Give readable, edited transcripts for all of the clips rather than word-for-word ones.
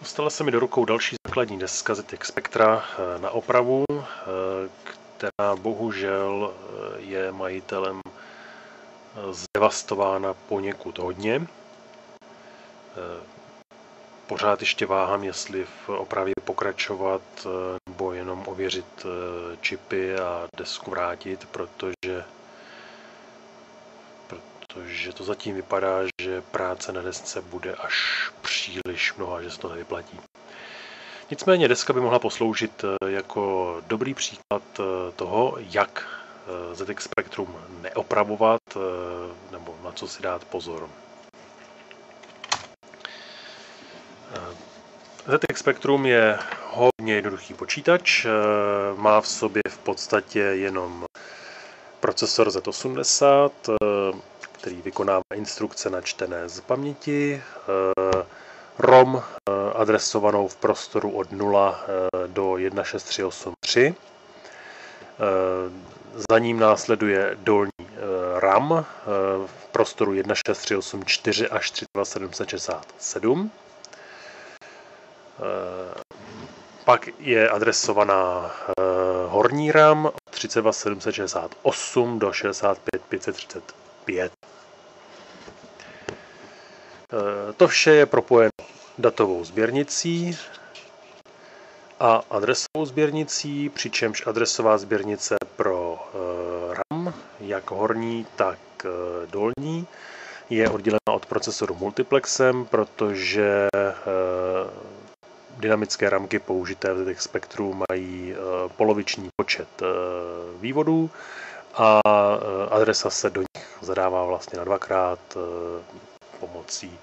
Dostala se mi do rukou další základní deska ZX Spectra na opravu, která bohužel je majitelem zdevastována poněkud hodně. Pořád ještě váhám, jestli v opravě pokračovat nebo jenom ověřit čipy a desku vrátit, protože to zatím vypadá, že práce na desce bude až příliš mnoha, že se to nevyplatí. Nicméně deska by mohla posloužit jako dobrý příklad toho, jak ZX Spectrum neopravovat nebo na co si dát pozor. ZX Spectrum je hodně jednoduchý počítač, má v sobě v podstatě jenom procesor Z80, který vykonává instrukce načtené z paměti, ROM adresovanou v prostoru od 0 do 16383. Za ním následuje dolní RAM v prostoru 16384 až 32767. Pak je adresovaná horní RAM od 32768 do 65535. To vše je propojeno datovou sběrnicí a adresovou sběrnicí, přičemž adresová sběrnice pro RAM, jak horní, tak dolní, je oddělena od procesoru multiplexem, protože dynamické ramky použité v ZX Spectru mají poloviční počet vývodů a adresa se do nich zadává vlastně na dvakrát pomocí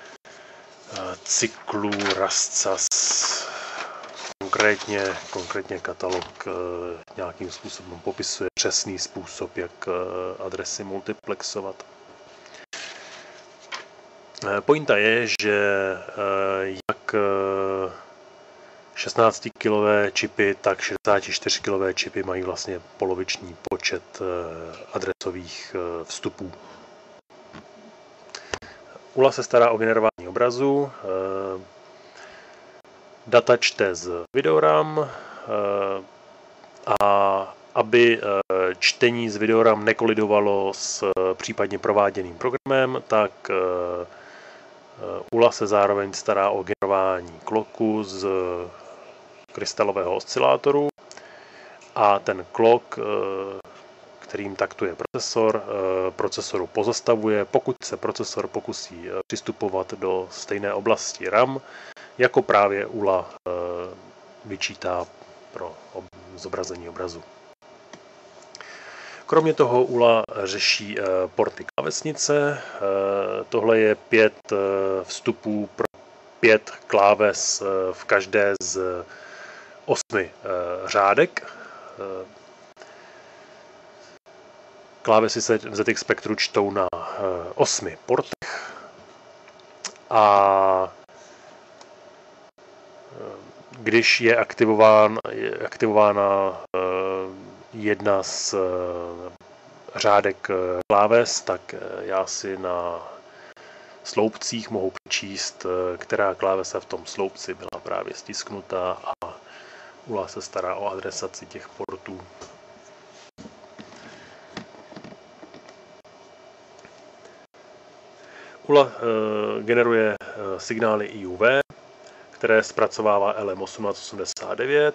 cyklu RASCAS. Konkrétně katalog nějakým způsobem popisuje přesný způsob, jak adresy multiplexovat. Pointa je, že jak 16-kilové čipy, tak 64-kilové čipy mají vlastně poloviční počet adresových vstupů. ULA se stará o generování obrazu, data čte z videoram a aby čtení z videoram nekolidovalo s případně prováděným programem, tak ULA se zároveň stará o generování kloku z krystalového oscilátoru a ten klok, kterým taktuje procesor, procesoru pozastavuje, pokud se procesor pokusí přistupovat do stejné oblasti RAM, jako právě ULA vyčítá pro zobrazení obrazu. Kromě toho ULA řeší porty klávesnice. Tohle je 5 vstupů pro 5 kláves v každé z 8 řádek. Klávesy se v ZX Spectru čtou na 8 portech a když je aktivována jedna z řádek kláves, tak já si na sloupcích mohu přečíst, která klávesa v tom sloupci byla právě stisknutá a ULA se stará o adresaci těch portů. ULA generuje signály IUV, které zpracovává LM1889.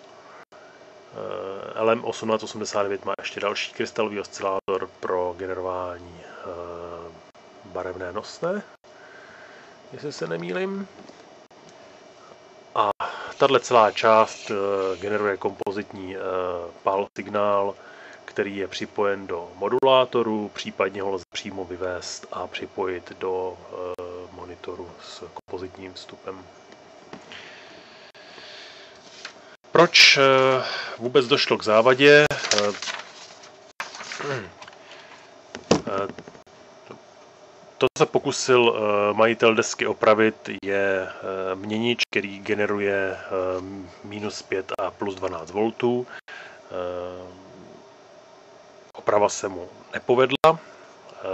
LM1889 má ještě další krystalový oscilátor pro generování barevné nosné, jestli se nemýlím. A tahle celá část generuje kompozitní PAL signál, který je připojen do modulátoru, případně ho lze přímo vyvést a připojit do monitoru s kompozitním vstupem. Proč vůbec došlo k závadě? To, co se pokusil majitel desky opravit, je měnič, který generuje -5 a +12 V. Oprava se mu nepovedla,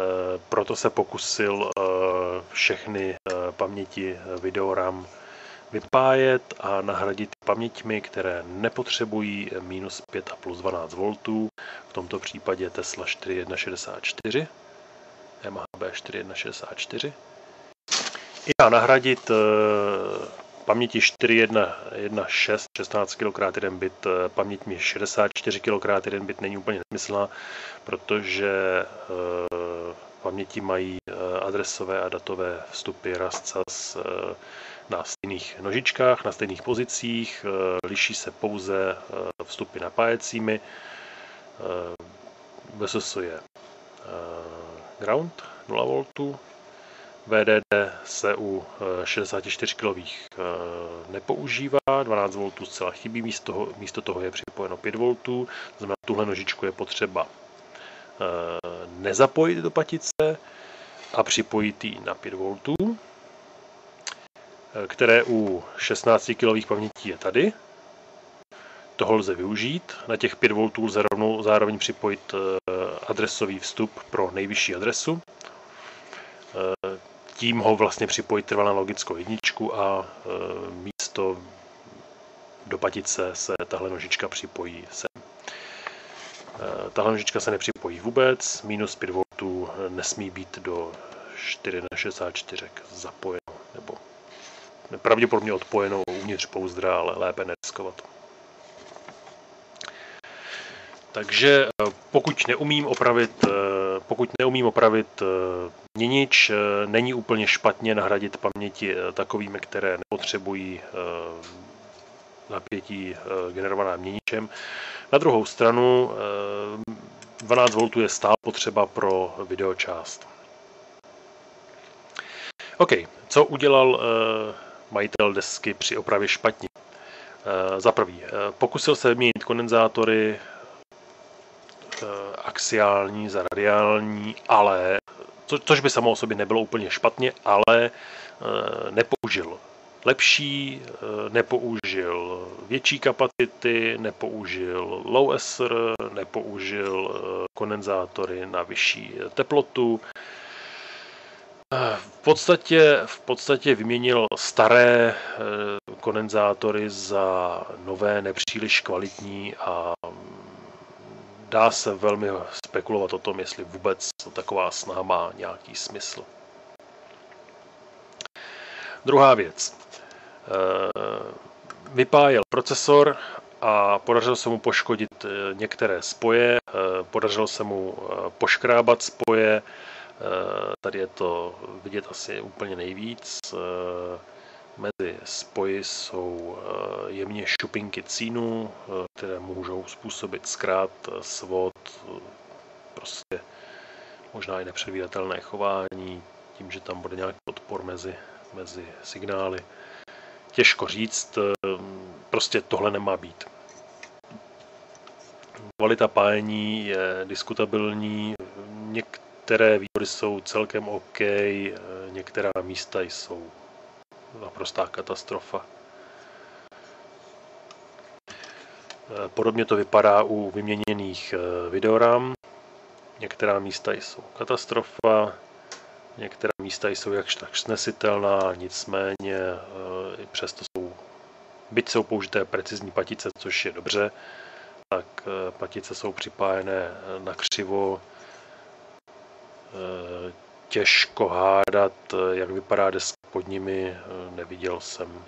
proto se pokusil všechny paměti videoram vypájet a nahradit paměťmi, které nepotřebují -5 a +12 V, v tomto případě Tesla 4164, MHB 4164. A nahradit paměti 4116 16 kg/1 bit paměťmi 64 kg/1 bit není úplně nesmyslná, protože paměti mají adresové a datové vstupy RAS/CAS na stejných nožičkách, na stejných pozicích, liší se pouze vstupy napájecími. VSS je ground 0 V, VDD se u 64 kg nepoužívá, 12 V zcela chybí, místo toho je připojeno 5 V, to znamená, tuhle nožičku je potřeba nezapojit do patice a připojit ji na 5 V, které u 16 kg pamětí je tady. Toho lze využít. Na těch 5 V lze zároveň připojit adresový vstup pro nejvyšší adresu. Tím ho vlastně připojit trvá na logickou jedničku a místo do patice se tahle nožička připojí sem. Tahle nožička se nepřipojí vůbec, -5 V nesmí být do 4x64 zapojeno, nebo pravděpodobně odpojeno uvnitř pouzdra, ale lépe neriskovat. Takže pokud neumím opravit měnič, není úplně špatně nahradit paměti takovými, které nepotřebují napětí generované měničem. Na druhou stranu 12 V je stále potřeba pro videočást. OK, co udělal majitel desky při opravě špatně? Za prvý, pokusil se vyměnit kondenzátory axiální za radiální, ale což by samo o sobě nebylo úplně špatně, ale nepoužil lepší, nepoužil větší kapacity, nepoužil low SR, nepoužil kondenzátory na vyšší teplotu. V podstatě vyměnil staré kondenzátory za nové, nepříliš kvalitní a dá se velmi spekulovat o tom, jestli vůbec taková snaha má nějaký smysl. Druhá věc. Vypájel procesor a podařilo se mu poškodit některé spoje, podařilo se mu poškrábat spoje, tady je to vidět asi úplně nejvíc. Mezi spoji jsou jemně šupinky cínu, které můžou způsobit zkrát, svod, prostě možná i nepředvídatelné chování, tím, že tam bude nějaký odpor mezi signály. Těžko říct, prostě tohle nemá být. Kvalita pájení je diskutabilní, některé vývody jsou celkem OK, některá místa jsou naprostá katastrofa. Podobně to vypadá u vyměněných videoram. Některá místa jsou katastrofa, některá místa jsou jakž tak snesitelná, nicméně i přesto byť jsou použité precizní patice, což je dobře, tak patice jsou připájené na křivo. Těžko hádat, jak vypadá deska pod nimi, neviděl jsem.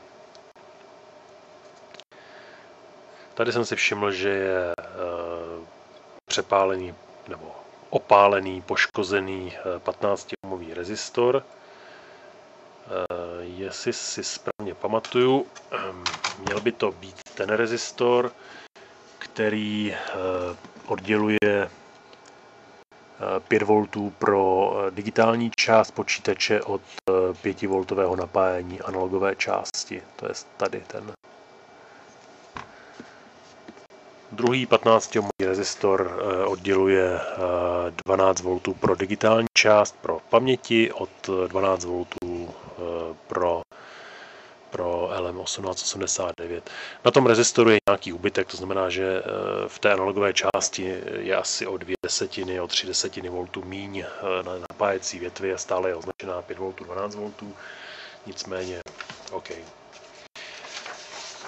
Tady jsem si všiml, že je přepálený nebo opálený, poškozený 15-ohmový rezistor. Jestli si správně pamatuju, měl by to být ten rezistor, který odděluje 5 V pro digitální část počítače od 5 V napájení analogové části. To je tady ten. Druhý 15-ohmový rezistor odděluje 12 V pro digitální část pro paměti od 12 V pro LM1889. Na tom rezistoru je nějaký úbytek, to znamená, že v té analogové části je asi o 0,2, o 0,3 V míň na napájecí větvi a stále je označená 5 V, 12 V, nicméně OK.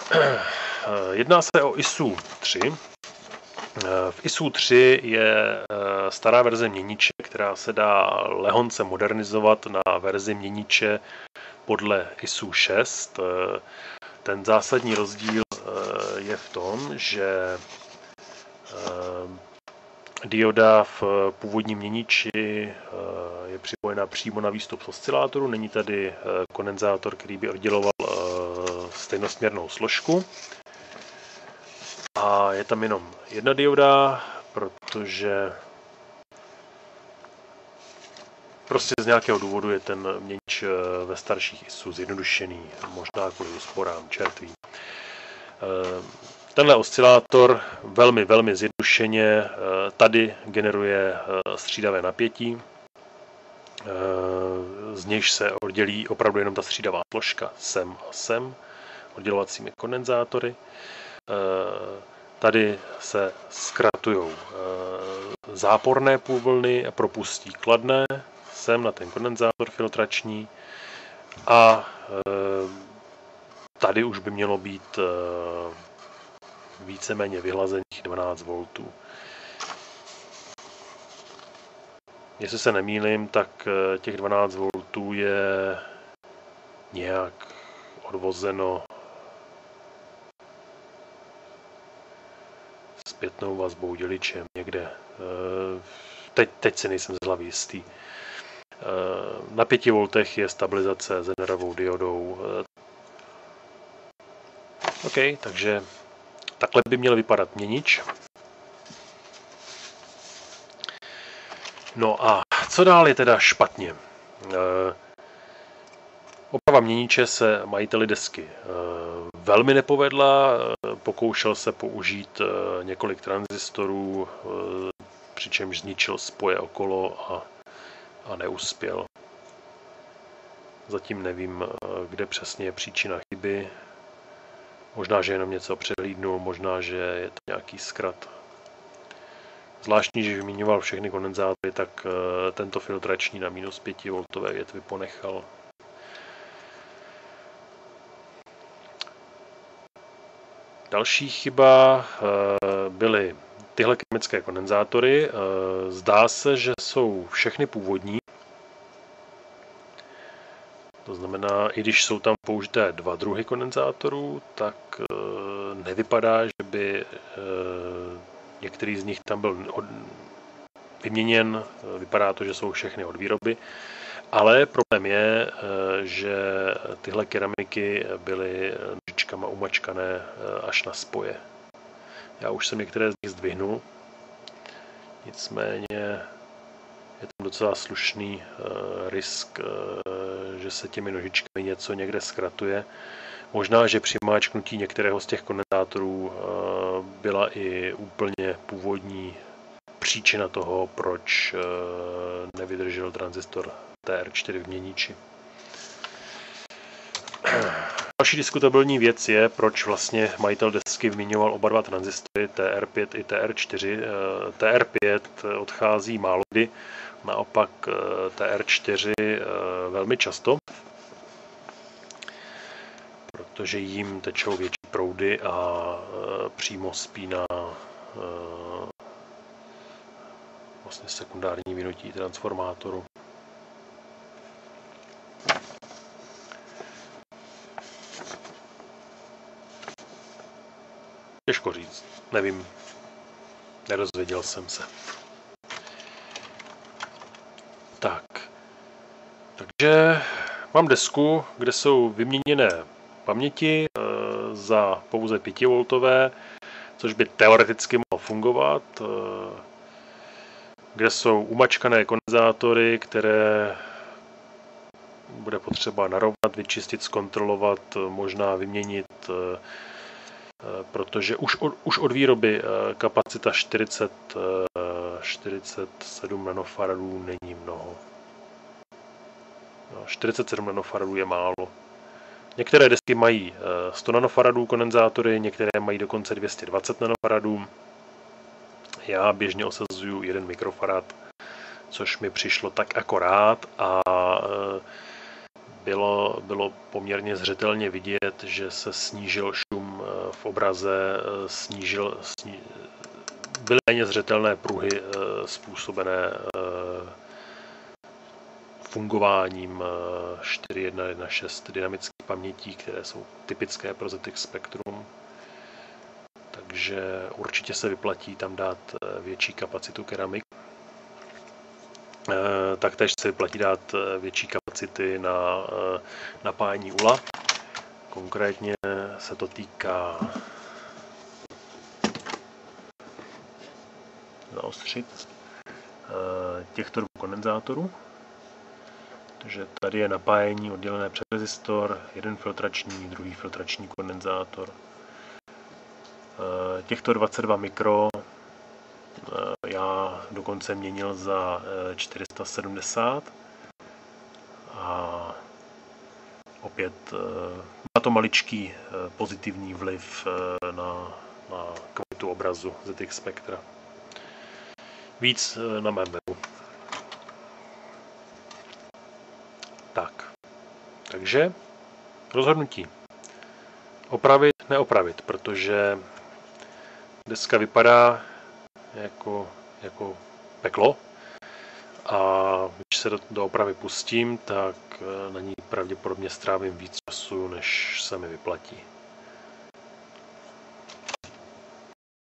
Jedná se o ISU 3. V ISU 3 je stará verze měniče, která se dá lehonce modernizovat na verzi měniče podle ISU 6. Ten zásadní rozdíl je v tom, že dioda v původním měniči je připojena přímo na výstup z oscilátoru, není tady kondenzátor, který by odděloval stejnosměrnou složku. A je tam jenom jedna dioda, protože prostě z nějakého důvodu je ten měnič ve starších ISU zjednodušený, možná kvůli úsporám, čert ví. Tenhle oscilátor velmi zjednodušeně tady generuje střídavé napětí, z nějž se oddělí opravdu jenom ta střídavá složka sem a sem oddělovacími kondenzátory. Tady se zkratují záporné půlvlny a propustí kladné sem na ten kondenzátor filtrační a tady už by mělo být víceméně vyhlazených 12 V. Jestli se nemýlím, tak těch 12 V je nějak odvozeno zpětnou vazbou děličem někde. Teď si nejsem z hlavy jistý. Na 5 V je stabilizace Zenerovou diodou. OK, takže takhle by měl vypadat měnič. No a co dál je teda špatně? Oprava měniče se majiteli desky velmi nepovedla, pokoušel se použít několik tranzistorů, přičemž zničil spoje okolo a neuspěl. Zatím nevím, kde přesně je příčina chyby. Možná, že jenom něco přehlídnul, možná, že je to nějaký zkrat. Zvláštní, že vyměňoval všechny kondenzátory, tak tento filtrační na minus 5 V větvi ponechal. Další chyba byly tyhle chemické kondenzátory. Zdá se, že jsou všechny původní. To znamená, i když jsou tam použité dva druhy kondenzátorů, tak nevypadá, že by některý z nich tam byl vyměněn. Vypadá to, že jsou všechny od výroby. Ale problém je, že tyhle keramiky byly nožičkama umačkané až na spoje. Já už jsem některé z nich zdvihnul. Nicméně je tam docela slušný risk, že se těmi nožičkami něco někde zkratuje. Možná, že při máčknutí některého z těch kondenzátorů byla i úplně původní příčina toho, proč nevydržel tranzistor TR4 v měniči. Další diskutabilní věc je, proč vlastně majitel desky vyměňoval oba dva tranzistory TR5 i TR4. TR5 odchází málo kdy, naopak TR4 velmi často, protože jim tečou větší proudy a přímo spíná vlastně sekundární vynutí transformátoru. Těžko říct, nevím, nedozvěděl jsem se. Takže mám desku, kde jsou vyměněné paměti za pouze 5 V, což by teoreticky mohlo fungovat, kde jsou umačkané kondenzátory, které bude potřeba narovnat, vyčistit, zkontrolovat, možná vyměnit, protože už od výroby kapacita 47 nanofaradů není mnoho. 47 nanofaradů je málo. Některé desky mají 100 nanofaradů kondenzátory, některé mají dokonce 220 nanofaradů. Já běžně osazuju 1 mikrofarad, což mi přišlo tak akorát a bylo poměrně zřetelně vidět, že se snížil šum v obraze byly méně zřetelné pruhy způsobené fungováním 4116 dynamických pamětí, které jsou typické pro ZX Spectrum. Takže určitě se vyplatí tam dát větší kapacitu keramik. Taktéž se vyplatí dát větší kapacity na napájení ULA. Konkrétně se to týká zaostřit těchto dvou kondenzátorů. Takže tady je napájení oddělené přes rezistor, jeden filtrační, druhý filtrační kondenzátor. Těchto 22 mikro já dokonce měnil za 470 a opět má to maličký pozitivní vliv na kvalitu obrazu ZX Spectra. Víc na mém webu. Takže rozhodnutí. Opravit, neopravit, protože deska vypadá jako peklo a když se do opravy pustím, tak na ní pravděpodobně strávím víc času, než se mi vyplatí.